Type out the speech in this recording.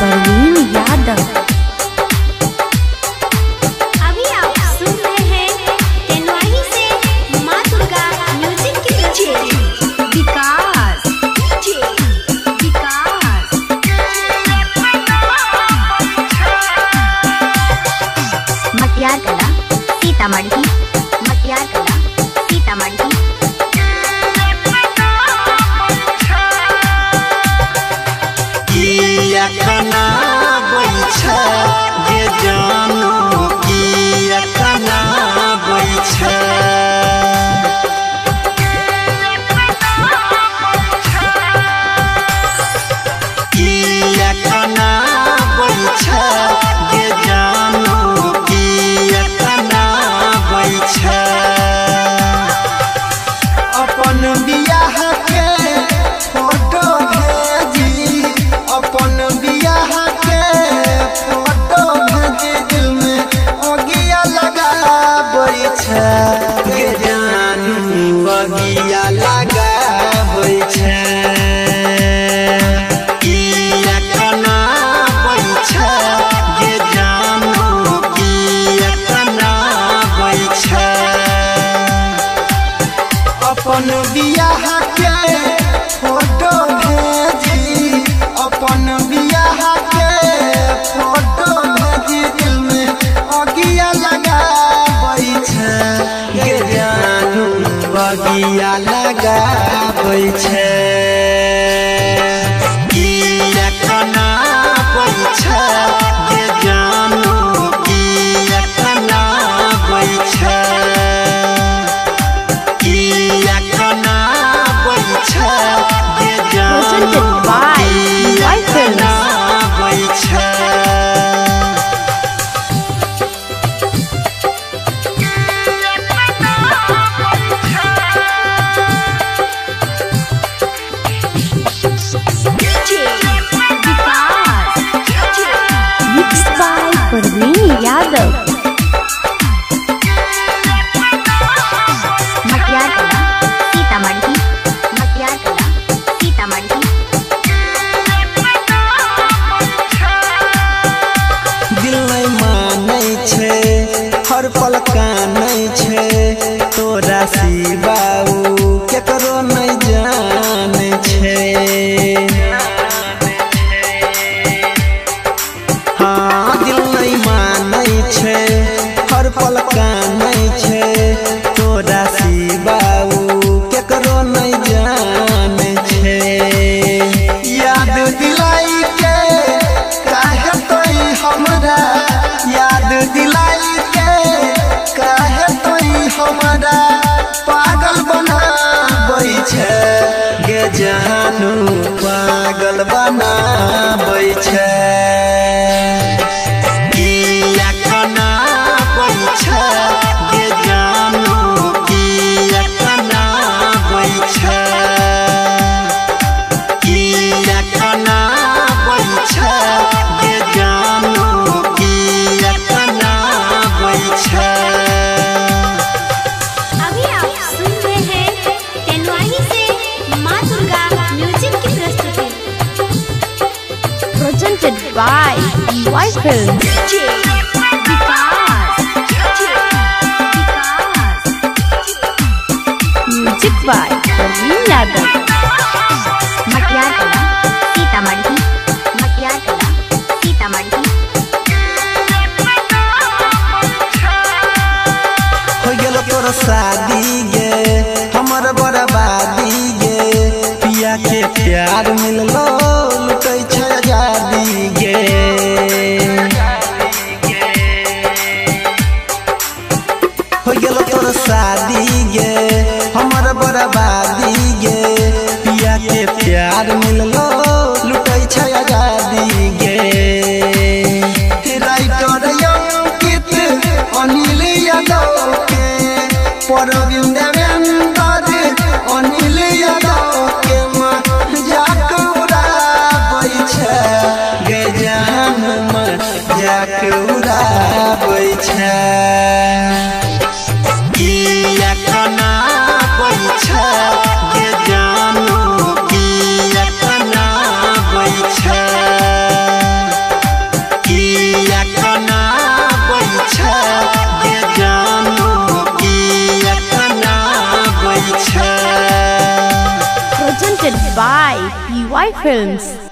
परवीन यादव। अभी आप सुन रहे हैं तेनवाही से माँ दुर्गा म्यूजिक की विकास मटियार कला सीतामढ़ी, मटियार कला सीतामढ़ी। खाना बैठा ये जानू की खाना बैठा खाना बैठा ये जानू की खाना बैठा अपन बियाह के फोटो भेजी, अपन बियाह के फोटो भेजी, दिल में अगिया लगा बैठा गे जानू अगिया लगा बैठा खाना बैठा गे जानू की खाना बैठा अपन बियाह के फोटो भेजी, अपन बियाह के फोटो भेजी, दिल में अगिया लगा बैठा गे जानू अगिया लगा बैठा खाना बैठा गे जानू की खाना बैठा खाना बैठा गे जानू खाना बैठा। Mix by Parveen Yadav. मटियार कला सीतामढ़ी, मटियार कला सीतामढ़ी। दिल नहीं मानै छे हर पल कानै छे, तोरा सिवाऊ केकरो नहीं जाने छे। हाँ दिल नहीं मानै छे हर पल कानै छे, तोरा सिवाऊ केकरो नहीं जाने छे। याद दिलाई के काहे तोई हमरा, याद दिलाई के काहे तोई हमरा पागल बनाबै छे गे जानू पागल बनाबै छे। खाना बैठा गे जानू की खाना बैठा खाना बैठा गे जानू की खाना बैठा। अभी आप सुन रहे हैं तेनवाही से माँ दुर्गा म्यूजिक की प्रस्तुति। Presented by Wi-Film। Music by Parveen Yadav. Matiyar Kala Sitamarhi, मटियार कला सीतामढ़ी। हो गेल तोर शादी गे हमर बर्बादी गे, पिया के प्यार मिललो लुटै छै आजादी गे। हो गेल तोर शादी गे हमर बर्बादी गे, पिया के प्यार मिललो लुटै छै आजादी गे। राइटर अंकित अनिल यादव के Parveen Presented by PY Films.